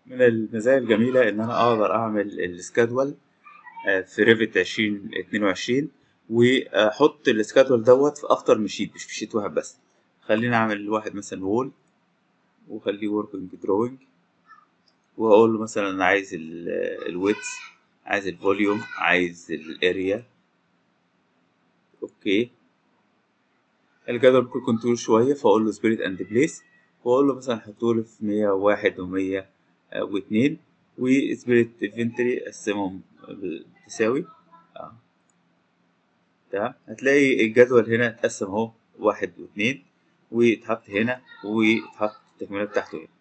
من المزايا الجميلة إن أنا أقدر أعمل السكادول في ريفت 2022، وأحط السكادول دوت في أكتر من شيت، مش في شيت واحد بس. خليني أعمل واحد مثلا وول، وخليه وركينج دروينج، وأقول له مثلا أنا عايز الويتس، عايز الفوليوم، عايز الاريا. أوكي. الجدول ممكن يكون طويل شوية، فأقول له سبيريت أند بليس، وأقول له مثلا حطولي في 101 ومية واتنين، وسبيريت انفنتوري أقسمهم بالتساوي. اه تمام. هتلاقي الجدول هنا اتقسم اهو، واحد واتنين، واتحط هنا، واتحط التكملة بتاعته هنا.